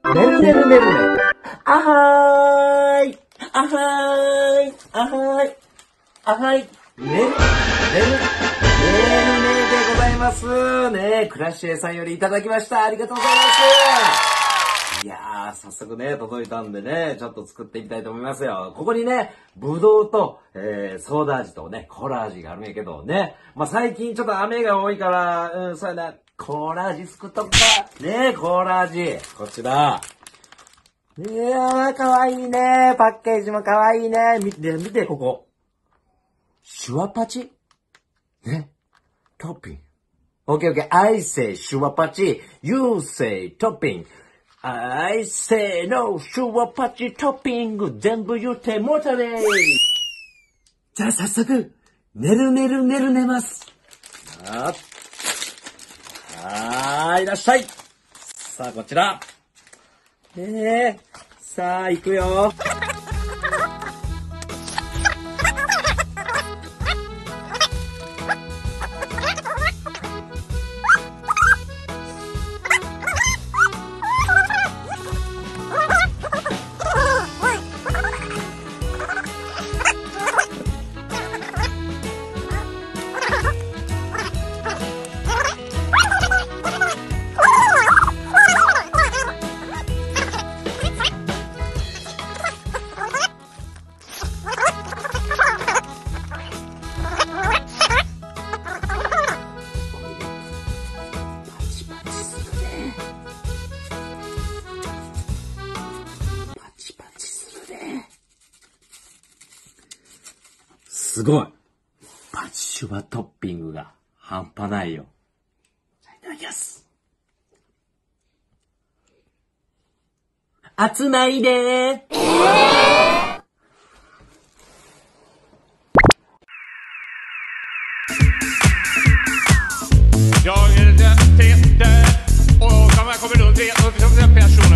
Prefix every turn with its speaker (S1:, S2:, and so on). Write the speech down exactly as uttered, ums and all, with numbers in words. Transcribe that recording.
S1: ねるねるねるね。あはーい。あはーい。あはーい。あはい。ねる、ねる、ねるねでございますね。クラッシュ A さんよりいただきました。ありがとうございます。いやー、早速ね、届いたんでね、ちょっと作っていきたいと思いますよ。ここにね、ぶどうと、えー、ソーダ味とね、コーラ味があるんやけどね。まあ、最近ちょっと雨が多いから、うん、そうやな、コーラ味作っとくか。ね、コーラ味。こちら。いやー、かわいいね。パッケージもかわいいね。見て、見て、ここ。シュワパチね。トッピング。オッケーオッケー。I say シュワパチ。You say トッピング。I say no シュワパチトッピング。全部言ってもたれ。じゃあ早速、寝る寝る寝る寝ます。さあ。はーい、いらっしゃい。さあ、こちら。えー、さあ、行くよ。すごい。パチシュワトッピングが半端ないよ。じゃあいただきます。熱ないでー。えー
S2: Jag är den tredje och kommer runt tre och